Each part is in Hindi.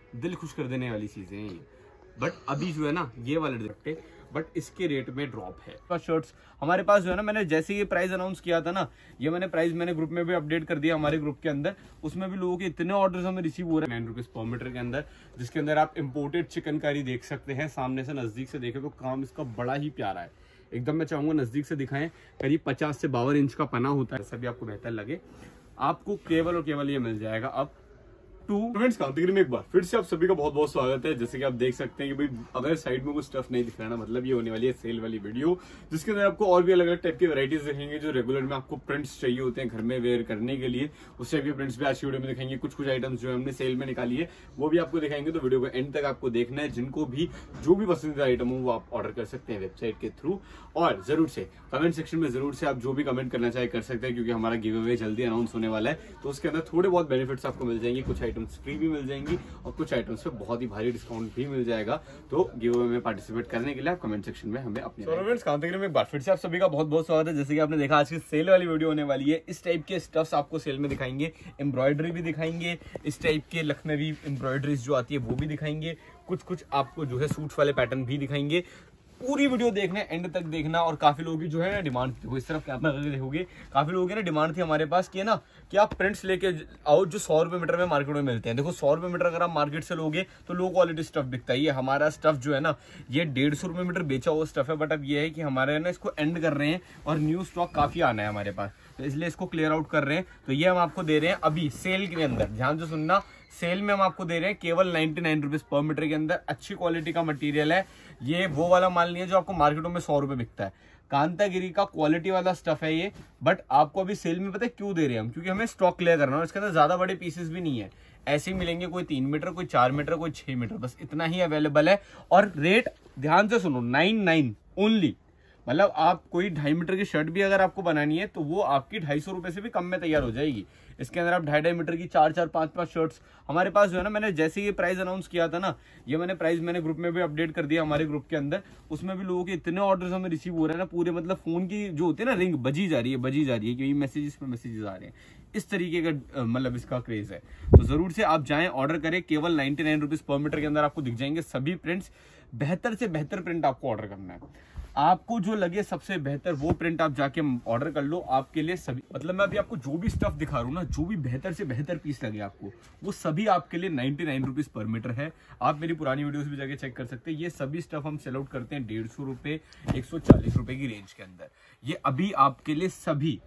दिल खुश कर देने वाली चीजें हैं ये। बट अभी जो है ना ये वाले दुपट्टे बट इसके रेट में ड्रॉप है। शर्ट्स हमारे पास जो है ना, मैंने जैसे ये प्राइस अनाउंस किया था ना, ये मैंने ग्रुप में भी अपडेट कर दिया हमारे ग्रुप के अंदर। उसमें भी लोगों के इतने ऑर्डर्स हमें रिसीव हो रहे हैं 9 रुपीज पर मीटर के अंदर, जिसके अंदर आप इम्पोर्टेड चिकनकारी देख सकते हैं। सामने से नजदीक से देखें तो काम इसका बड़ा ही प्यारा है एकदम। मैं चाहूंगा नजदीक से दिखाएं। करीब 50 से 52 इंच का पना होता है। सभी आपको बेहतर लगे, आपको केवल और केवल ये मिल जाएगा अब फ्रेंड्स कांतिगिरी में एक बार फिर से आप सभी का बहुत बहुत स्वागत है। जैसे कि आप देख सकते हैं कि भाई अगर साइड में कुछ स्टफ नहीं दिख रहा ना, मतलब ये होने वाली है सेल वाली वीडियो, जिसके अंदर आपको और भी अलग अलग टाइप की वैरायटीज दिखेंगे। जो रेगुलर में आपको प्रिंट्स चाहिए होते हैं घर में वेयर करने के लिए, उस टाइप के प्रिंट्स भी आज की वीडियो में दिखाएंगे। कुछ आइटम्स जो हमने सेल में निकाली है वो भी आपको दिखाएंगे, तो वीडियो को एंड तक आपको देखना है। जिनको भी जो भी पसंदीदा आइटम हो वो आप ऑर्डर कर सकते हैं वेबसाइट के थ्रू। और जरूर से कमेंट सेक्शन में जरूर से आप जो भी कमेंट करना चाहे कर सकते हैं, क्योंकि हमारा गिव अवे जल्दी अनाउंस होने वाला है। तो उसके अंदर थोड़े बहुत बेनिफिट्स आपको मिल जाएंगे, कुछ आइटम्स फ्री भी मिल जाएंगे और कुछ आइटम्स पे बहुत ही भारी डिस्काउंट भी मिल जाएगा। तो गिव अवे में पार्टिसिपेट करने के लिए आप कमेंट सेक्शन में हमें अपने कांतिगिरी में एक बार फिर से आप सभी का बहुत बहुत स्वागत है। जैसे कि आपने देखा आज की सेल वाली वीडियो होने वाली है। इस टाइप के स्टफ्स आपको सेल में दिखाएंगे, एम्ब्रॉयडरी भी दिखाएंगे, इस टाइप के लखनवी एम्ब्रॉयडरीज जो आती है वो भी दिखाएंगे, कुछ आपको जो है सूट्स वाले पैटर्न भी दिखाएंगे। पूरी वीडियो देखना, एंड तक देखना। और काफी लोगों की जो है ना डिमांड थी, इस तरफ कैमरा करके देखोगे, काफी लोगों की ना डिमांड थी हमारे पास कि है ना कि आप प्रिंट्स लेके आओ जो 100 रुपए मीटर में मार्केट में मिलते हैं। देखो 100 रुपए मीटर अगर आप मार्केट से लोगे तो लो क्वालिटी स्टफ बिकता है। ये हमारा स्टफ जो है ना ये 150 रुपए मीटर बेचा हुआ स्टफ है। बट अब ये है कि हमारे ना इसको एंड कर रहे हैं और न्यू स्टॉक काफी आना है हमारे पास, तो इसलिए इसको क्लियर आउट कर रहे हैं। तो ये हम आपको दे रहे हैं अभी सेल के अंदर, ध्यान से सुनना। सेल में हम आपको दे रहे हैं केवल 99 रुपीज पर मीटर के अंदर। अच्छी क्वालिटी का मटेरियल है, ये वो वाला माल नहीं है जो आपको मार्केटों में 100 रुपए बिकता है। कांतागिरी का क्वालिटी वाला स्टफ है ये। बट आपको अभी सेल में पता है क्यों दे रहे हैं हम, क्योंकि हमें स्टॉक क्लियर करना है। इसके अंदर ज्यादा बड़े पीसेस भी नहीं है, ऐसे ही मिलेंगे। कोई 3 मीटर, कोई 4 मीटर, कोई 6 मीटर, बस इतना ही अवेलेबल है। और रेट ध्यान से सुनो, 99 ओनली। मतलब आप कोई 2.5 मीटर की शर्ट भी अगर आपको बनानी है तो वो आपकी 250 रुपए से भी कम में तैयार हो जाएगी। इसके अंदर आप 2.5 मीटर की 4-4, 5-5 शर्ट्स हमारे पास जो है ना, मैंने जैसे ये प्राइस अनाउंस किया था ना, ये मैंने ग्रुप में भी अपडेट कर दिया हमारे ग्रुप के अंदर। उसमें भी लोगों के इतने ऑर्डर्स हमें रिसीव हो रहे हैं ना, पूरे मतलब फोन की जो होती है ना रिंग बजी जा रही है क्योंकि मैसेजेस पे मैसेजेस आ रहे हैं। इस तरीके का मतलब इसका क्रेज है। तो जरूर से आप जाएं, ऑर्डर करें। केवल 99 रुपीज पर मीटर के अंदर आपको दिख जाएंगे सभी प्रिंट्स। बेहतर से बेहतर प्रिंट आपको ऑर्डर करना है। आपको जो लगे सबसे बेहतर वो प्रिंट आप जाके ऑर्डर कर लो। आपके लिए सभी, मतलब मैं अभी आपको जो भी स्टफ दिखा रहा हूँ ना, जो भी बेहतर से बेहतर पीस लगे आपको, वो सभी आपके लिए 99 रुपीज पर मीटर है। आप मेरी पुरानी वीडियोस भी जाके चेक कर सकते हैं। ये सभी स्टफ हम सेल आउट करते हैं 150 रुपए, 140 रुपए की रेंज के अंदर। ये अभी आपके लिए सभी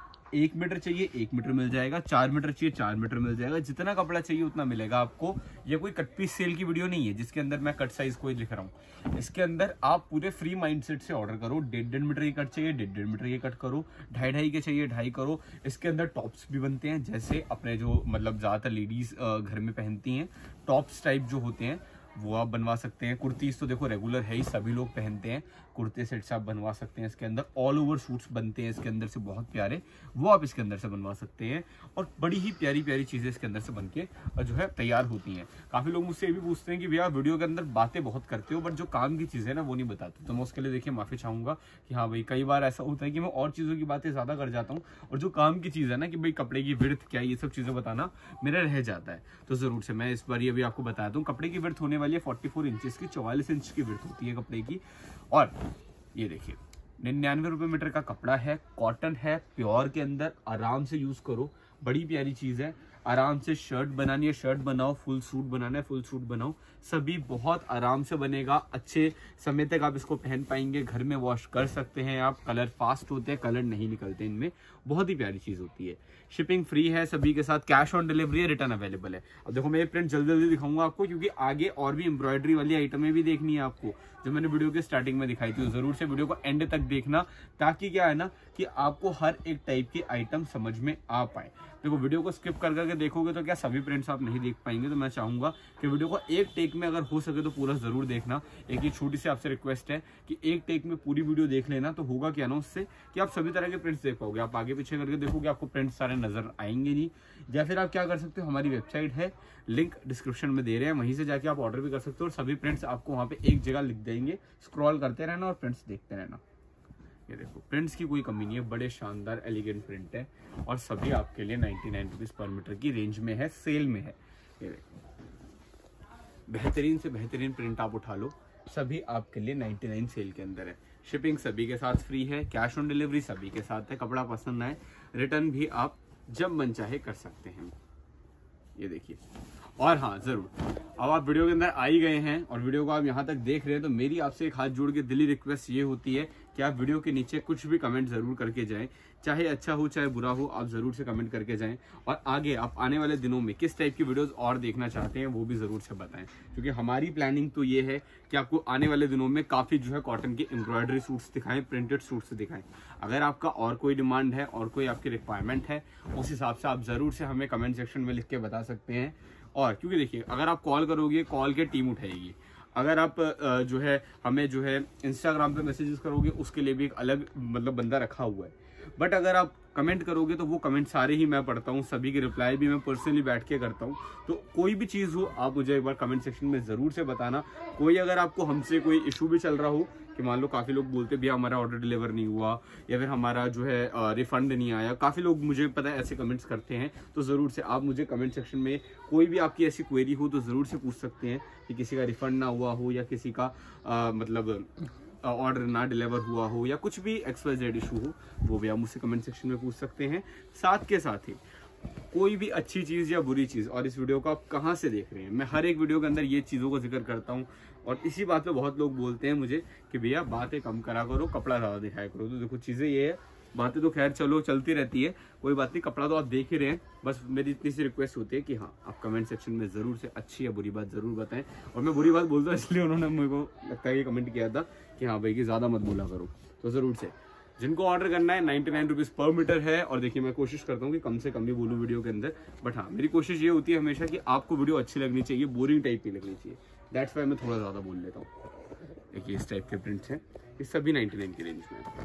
1 मीटर चाहिए 1 मीटर मिल जाएगा, 4 मीटर चाहिए 4 मीटर मिल जाएगा। जितना कपड़ा चाहिए उतना मिलेगा आपको। ये कोई कट पीस सेल की वीडियो नहीं है जिसके अंदर मैं कट साइज कोई लिख रहा हूँ। इसके अंदर आप पूरे फ्री माइंडसेट से ऑर्डर करो। 1.5 मीटर की कट चाहिए 1.5 मीटर की कट करो, 2.5 के चाहिए 2.5 करो। इसके अंदर टॉप्स भी बनते हैं, जैसे अपने जो मतलब ज्यादातर लेडीज घर में पहनती हैं, टॉप्स टाइप जो होते हैं वो आप बनवा सकते हैं। कुर्तीज तो देखो रेगुलर है ही, सभी लोग पहनते हैं। कुर्ते सेट्स आप बनवा सकते हैं। इसके अंदर ऑल ओवर सूट्स बनते हैं इसके अंदर से बहुत प्यारे, वो आप इसके अंदर से बनवा सकते हैं। और बड़ी ही प्यारी प्यारी चीजें इसके अंदर से बनके जो है तैयार होती हैं। काफी लोग मुझसे ये भी पूछते हैं कि भैया वीडियो के अंदर बातें बहुत करते हो बट जो काम की चीजें है ना वो नहीं बताते। तो मैं उसके लिए देखिए माफी चाहूंगा कि हाँ भाई कई बार ऐसा होता है कि मैं और चीजों की बातें ज्यादा कर जाता हूँ और जो काम की चीज है ना कि भाई कपड़े की विड्थ क्या है, ये सब चीजें बताना मेरा रह जाता है। तो जरूर से मैं इस बार ये भी आपको बताता हूँ। कपड़े की विड्थ होने वाली है 44 इंचेस की, 44 इंच की विड्थ होती है कपड़े की। और ये देखिए 99 रुपए मीटर का कपड़ा है, कॉटन है, प्योर के अंदर। आराम से यूज करो, बड़ी प्यारी चीज है। आराम से शर्ट बनानी है शर्ट बनाओ, फुल सूट बनाना है फुल सूट बनाओ, सभी बहुत आराम से बनेगा। अच्छे समय तक आप इसको पहन पाएंगे, घर में वॉश कर सकते हैं आप। कलर फास्ट होते हैं, कलर नहीं निकलते इनमें, बहुत ही प्यारी चीज होती है। शिपिंग फ्री है सभी के साथ, कैश ऑन डिलीवरी है, रिटर्न अवेलेबल है। अब देखो मैं ये प्रिंट जल्दी जल्दी दिखाऊंगा आपको, क्योंकि आगे और भी एम्ब्रॉयडरी वाली आइटमें भी देखनी है आपको, जो मैंने वीडियो के स्टार्टिंग में दिखाई थी। जरूर से वीडियो को एंड तक देखना, ताकि क्या है ना कि आपको हर एक टाइप की आइटम समझ में आ पाए। देखो वीडियो को स्किप कर करके देखोगे तो क्या सभी प्रिंट्स आप नहीं देख पाएंगे। तो मैं चाहूंगा कि वीडियो को एक टेक में अगर हो सके तो पूरा जरूर देखना। एक ही छोटी सी आपसे रिक्वेस्ट है कि एक टेक में पूरी वीडियो देख लेना, तो होगा क्या ना उससे कि आप सभी तरह के प्रिंट्स देख पाओगे। आप आगे पीछे करके देखोगे आपको प्रिंट्स सारे नजर आएंगे नहीं। या फिर आप क्या कर सकते हो, हमारी वेबसाइट है, लिंक डिस्क्रिप्शन में दे रहे हैं, वहीं से जाके आप ऑर्डर भी कर सकते हो। और सभी प्रिंट्स आपको वहां पे एक जगह लिख देंगे, स्क्रॉल करते रहना और प्रिंट्स देखते रहना। ये देखो प्रिंट्स की कोई कमी नहीं है, बड़े शानदार एलिगेंट प्रिंट है और सभी आपके लिए 99 रुपीज पर मीटर की रेंज में है, सेल में है। ये देखो बेहतरीन से बेहतरीन प्रिंट आप उठा लो, सभी आपके लिए 99 सेल के अंदर है। शिपिंग सभी के साथ फ्री है, कैश ऑन डिलीवरी सभी के साथ है। कपड़ा पसंद आए रिटर्न भी आप जब मन चाहे कर सकते हैं। ये देखिए, और हाँ जरूर, अब आप वीडियो के अंदर आ ही गए हैं और वीडियो को आप यहाँ तक देख रहे हैं, तो मेरी आपसे एक हाथ जोड़ के दिली रिक्वेस्ट ये होती है कि आप वीडियो के नीचे कुछ भी कमेंट जरूर करके जाएं, चाहे अच्छा हो चाहे बुरा हो, आप जरूर से कमेंट करके जाएं। और आगे आप आने वाले दिनों में किस टाइप की वीडियोस और देखना चाहते हैं वो भी जरूर से बताएं, क्योंकि हमारी प्लानिंग तो ये है कि आपको आने वाले दिनों में काफी जो है कॉटन के एम्ब्रॉयडरी सूट्स दिखाएं, प्रिंटेड सूट्स दिखाएं। अगर आपका और कोई डिमांड है और कोई आपकी रिक्वायरमेंट है, उस हिसाब से आप जरूर से हमें कमेंट सेक्शन में लिख के बता सकते हैं। और क्योंकि देखिए, अगर आप कॉल करोगे, कॉल के टीम उठाएगी। अगर आप जो है हमें जो है इंस्टाग्राम पे मैसेजेस करोगे, उसके लिए भी एक अलग मतलब बंदा रखा हुआ है। बट अगर आप कमेंट करोगे तो वो कमेंट सारे ही मैं पढ़ता हूँ, सभी की रिप्लाई भी मैं पर्सनली बैठ के करता हूँ। तो कोई भी चीज़ हो आप मुझे एक बार कमेंट सेक्शन में ज़रूर से बताना। कोई अगर आपको हमसे कोई इशू भी चल रहा हो कि मान लो काफ़ी लोग बोलते भैया हमारा ऑर्डर डिलीवर नहीं हुआ, या फिर हमारा जो है रिफंड नहीं आया, काफ़ी लोग मुझे पता है ऐसे कमेंट्स करते हैं, तो ज़रूर से आप मुझे कमेंट सेक्शन में कोई भी आपकी ऐसी क्वेरी हो तो ज़रूर से पूछ सकते हैं कि किसी का रिफंड ना हुआ हो, या किसी का मतलब ऑर्डर ना डिलीवर हुआ हो, या कुछ भी XYZ इशू हो, वो भी आप मुझसे कमेंट सेक्शन में पूछ सकते हैं। साथ के साथ ही कोई भी अच्छी चीज़ या बुरी चीज़, और इस वीडियो को आप कहाँ से देख रहे हैं, मैं हर एक वीडियो के अंदर ये चीज़ों को जिक्र करता हूँ। और इसी बात पे बहुत लोग बोलते हैं मुझे कि भैया बातें कम करा करो, कपड़ा ज़्यादा दिखाया करो। तो देखो चीज़ें ये है, बातें तो खैर चलो चलती रहती है, कोई बात नहीं, कपड़ा तो आप देख ही रहे हैं। बस मेरी इतनी सी रिक्वेस्ट होती है कि हाँ, आप कमेंट सेक्शन में ज़रूर से अच्छी या बुरी बात ज़रूर बताएं। और मैं बुरी बात बोलता हूँ इसलिए उन्होंने मेरे को लगता है कि कमेंट किया था कि हाँ भाई कि ज़्यादा मत बोला करो। तो ज़रूर से जिनको ऑर्डर करना है 99 रुपीज़ पर मीटर है। और देखिए, मैं कोशिश करता हूँ कि कम से कम भी बोलूँ वीडियो के अंदर, बट हाँ मेरी कोशिश ये होती है हमेशा कि आपको वीडियो अच्छी लगनी चाहिए, बोरिंग टाइप की लगनी चाहिए। दैट्स वाई मैं थोड़ा ज़्यादा बोल लेता हूँ। देखिए इस टाइप के प्रिंट्स हैं, ये सभी 99 की रेंज में।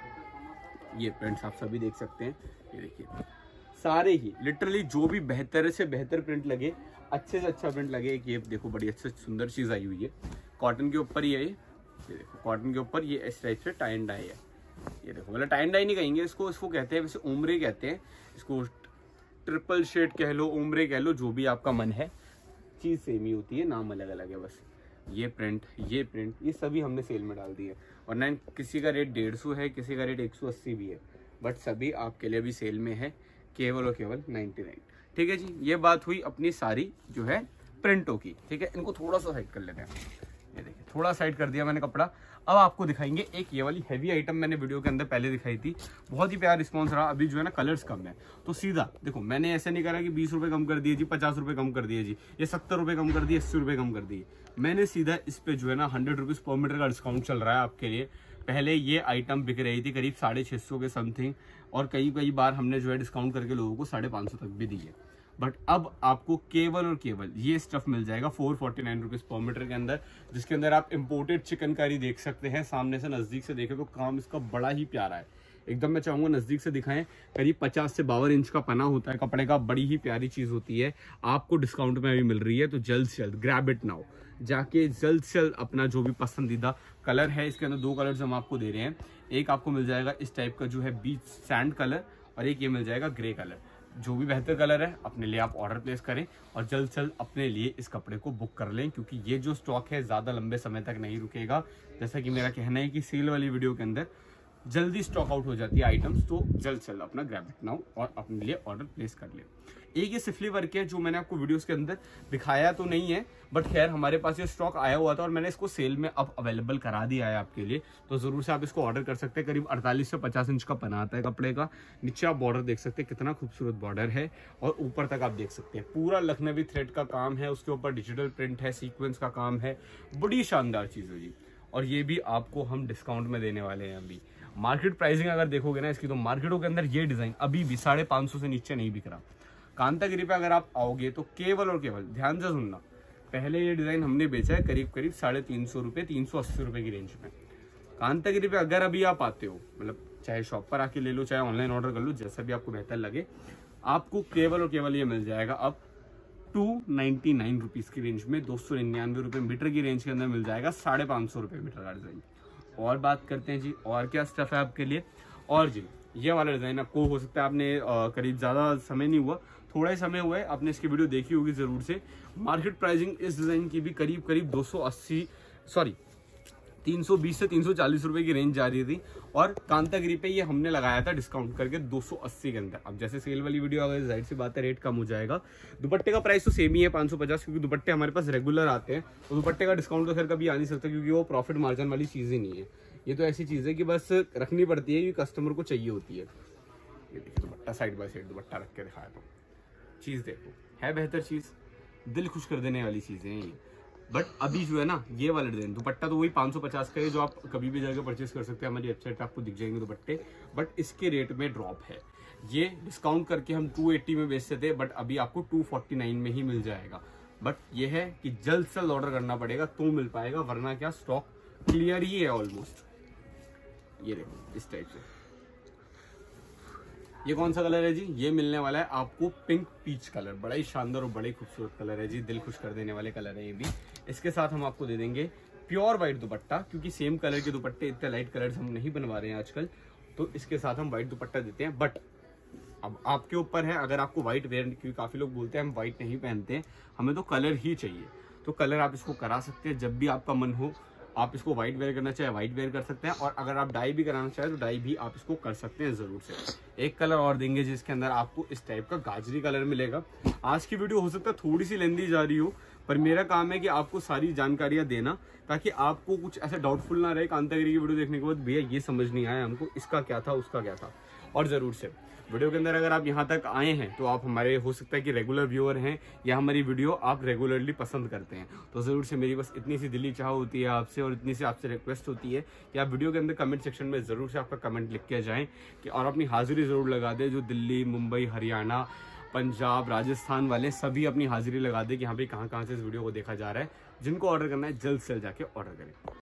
ये प्रिंट्स आप सभी देख सकते हैं, ये देखिए सारे ही लिटरली जो भी बेहतर से बेहतर प्रिंट लगे, अच्छे से अच्छा प्रिंट लगे। ये देखो बड़ी अच्छी सुंदर चीज़ आई हुई है, कॉटन के ऊपर ये देखो कॉटन के ऊपर ये इस टाइप से टाई एंड डाई है। ये देखो, मतलब टाई एंड डाई नहीं कहेंगे इसको, इसको कहते हैं वैसे ओमरे कहते हैं इसको, ट्रिपल शेड कह लो, ओमरे कह लो, जो भी आपका मन है, चीज़ सेम ही होती है, नाम अलग अलग है बस। ये प्रिंट ये सभी हमने सेल में डाल दिए। और ना किसी का रेट 150 है, किसी का रेट 180 भी है, बट सभी आपके लिए भी सेल में है, केवल और केवल 99। ठीक है जी, ये बात हुई अपनी सारी जो है प्रिंटों की। ठीक है, इनको थोड़ा सा साइड कर लेते हैं। ये देखिए थोड़ा साइड कर दिया मैंने कपड़ा। अब आपको दिखाएंगे एक ये वाली हैवी आइटम, मैंने वीडियो के अंदर पहले दिखाई थी, बहुत ही प्यारा रिस्पांस रहा। अभी जो है ना कलर्स कम है, तो सीधा देखो मैंने ऐसा नहीं करा कि 20 रुपये कम कर दिए जी, 50 रुपये कम कर दिए जी, ये 70 रुपये कम कर दिए, 80 रुपये कम कर दिए। मैंने सीधा इस पे जो है ना 100 रुपीज़ पर मीटर का डिस्काउंट चल रहा है आपके लिए। पहले ये आइटम बिक रही थी करीब 650 के समथिंग, और कई बार हमने जो है डिस्काउंट करके लोगों को 550 तक भी दी है। बट अब आपको केवल और केवल ये स्टफ मिल जाएगा 449 रुपीज़ पर मीटर के अंदर, जिसके अंदर आप इम्पोर्टेड चिकनकारी देख सकते हैं। सामने से नज़दीक से देखें तो काम इसका बड़ा ही प्यारा है एकदम। मैं चाहूँगा नज़दीक से दिखाएं, करीब 50 से 52 इंच का पना होता है कपड़े का, बड़ी ही प्यारी चीज़ होती है। आपको डिस्काउंट में अभी मिल रही है, तो जल्द से जल्द ग्रैब इट नाउ, जाके जल्द से जल्द अपना जो भी पसंदीदा कलर है, इसके अंदर 2 कलर्स हम आपको दे रहे हैं। एक आपको मिल जाएगा इस टाइप का जो है बीच सैंड कलर, और एक ये मिल जाएगा ग्रे कलर। जो भी बेहतर कलर है अपने लिए आप ऑर्डर प्लेस करें और जल्द से जल्द अपने लिए इस कपड़े को बुक कर लें, क्योंकि ये जो स्टॉक है ज़्यादा लंबे समय तक नहीं रुकेगा। जैसा कि मेरा कहना है कि सेल वाली वीडियो के अंदर जल्दी स्टॉक आउट हो जाती है आइटम्स, तो जल्द से जल्द अपना ग्रैब इट नाउ और अपने लिए ऑर्डर प्लेस कर ले। एक ये सिफली वर्क है जो मैंने आपको वीडियोस के अंदर दिखाया तो नहीं है, बट खैर हमारे पास ये स्टॉक आया हुआ था और मैंने इसको सेल में अब अवेलेबल करा दिया है आपके लिए, तो ज़रूर से आप इसको ऑर्डर कर सकते हैं। करीब 48 से 50 इंच का पना आता है कपड़े का। नीचे आप बॉर्डर देख सकते हैं, कितना खूबसूरत बॉर्डर है, और ऊपर तक आप देख सकते हैं पूरा लखनवी थ्रेड का काम है, उसके ऊपर डिजिटल प्रिंट है, सीक्वेंस का काम है, बड़ी शानदार चीज़ है जी। और ये भी आपको हम डिस्काउंट में देने वाले हैं। अभी मार्केट प्राइसिंग अगर देखोगे ना इसकी, तो मार्केटों के अंदर ये डिज़ाइन अभी भी 550 से नीचे नहीं बिक रहा। कांतागिरी पे अगर आप आओगे तो केवल और केवल ध्यान से सुनना, पहले ये डिज़ाइन हमने बेचा है करीब 350 रुपये, 380 रुपये की रेंज में। कांतागिरी पे अगर अभी आप आते हो, मतलब चाहे शॉप पर आके ले लो, चाहे ऑनलाइन ऑर्डर कर लो, जैसा भी आपको बेहतर लगे, आपको केवल और केवल ये मिल जाएगा अब 299 रुपीज़ की रेंज में, 299 रुपये मीटर की रेंज के अंदर मिल जाएगा 550 रुपये मीटर का डिज़ाइन। और बात करते हैं जी और क्या स्टफ है आपके लिए। और जी ये वाला डिज़ाइन आपको हो सकता है आपने करीब ज़्यादा समय नहीं हुआ थोड़ा ही समय हुआ है, आपने इसकी वीडियो देखी होगी जरूर से। मार्केट प्राइसिंग इस डिजाइन की भी करीब करीब 320 से 340 रुपए की रेंज जा रही थी, और कांतागिरी पे ये हमने लगाया था डिस्काउंट करके 280 के अंदर। अब जैसे सेल वाली वीडियो अगर जाहिर सी बात है रेट कम हो जाएगा। दुपट्टे का प्राइस तो सेम ही है 550, क्योंकि दुपट्टे हमारे पास रेगुलर आते हैं, तो दुपट्टे का डिस्काउंट तो खैर कभी आ नहीं सकता, क्योंकि वो प्रॉफिट मार्जिन वाली चीज ही नहीं है। ये तो ऐसी चीज है कि बस रखनी पड़ती है, कि कस्टमर को चाहिए होती है। ये देखिए दुपट्टा, साइड बाय साइड दुपट्टा रख के दिखाया तो चीज देखो, है बेहतर चीज, दिल खुश कर देने वाली चीजें हैं ये। बट अभी जो है ना ये वाला डिजाइन दुपट्टा तो वही 550 का है, जो आप कभी भी जाकर परचेस कर सकते हैं, हमारी वेबसाइट पे आपको दिख जाएंगे दुपट्टे। बट इसके रेट में ड्रॉप है, ये डिस्काउंट करके हम 280 में बेचते थे, बट अभी आपको 249 में ही मिल जाएगा। बट ये है कि जल्द से जल्द ऑर्डर करना पड़ेगा तो मिल पाएगा, वरना क्या स्टॉक क्लियर ही है ऑलमोस्ट। ये देखो इस टाइप से। ये कौन सा कलर है जी? ये मिलने वाला है आपको पिंक पीच कलर, बड़ा ही शानदार और बड़ा ही खूबसूरत कलर है जी, दिल खुश कर देने वाले कलर है ये भी। इसके साथ हम आपको दे देंगे प्योर व्हाइट दुपट्टा, क्योंकि सेम कलर के दुपट्टे इतने लाइट कलर्स हम नहीं बनवा रहे हैं आजकल, तो इसके साथ हम व्हाइट दुपट्टा देते हैं। बट अब आपके ऊपर है, अगर आपको व्हाइट वेयर, क्योंकि काफी लोग बोलते हैं हम व्हाइट नहीं पहनते हैं, हमें तो कलर ही चाहिए, तो कलर आप इसको करा सकते हैं। जब भी आपका मन हो आप इसको व्हाइट वेयर करना चाहे व्हाइट वेयर कर सकते हैं, और अगर आप डाई भी कराना चाहे तो डाई भी आप इसको कर सकते हैं जरूर से। एक कलर और देंगे जिसके अंदर आपको इस टाइप का गाजरी कलर मिलेगा। आज की वीडियो हो सकता है थोड़ी सी लेंदी जा रही हो, पर मेरा काम है कि आपको सारी जानकारियां देना, ताकि आपको कुछ ऐसा डाउटफुल ना रहे कांतागिरी की वीडियो देखने के बाद, भैया ये समझ नहीं आया हमको, इसका क्या था उसका क्या था। और जरूर से वीडियो के अंदर अगर आप यहाँ तक आए हैं तो आप हमारे हो सकता है कि रेगुलर व्यूअर हैं, या हमारी वीडियो आप रेगुलरली पसंद करते हैं, तो जरूर से मेरी बस इतनी सी दिली चाह होती है आपसे, और इतनी सी आपसे रिक्वेस्ट होती है कि आप वीडियो के अंदर कमेंट सेक्शन में जरूर से आपका कमेंट लिख के जाएं, कि और अपनी हाजिरी जरूर लगा दें। जो दिल्ली, मुंबई, हरियाणा, पंजाब, राजस्थान वाले सभी अपनी हाजिरी लगा दें कि यहाँ पे कहाँ से इस वीडियो को देखा जा रहा है। जिनको ऑर्डर करना है जल्द से जल्द जाके ऑर्डर करें।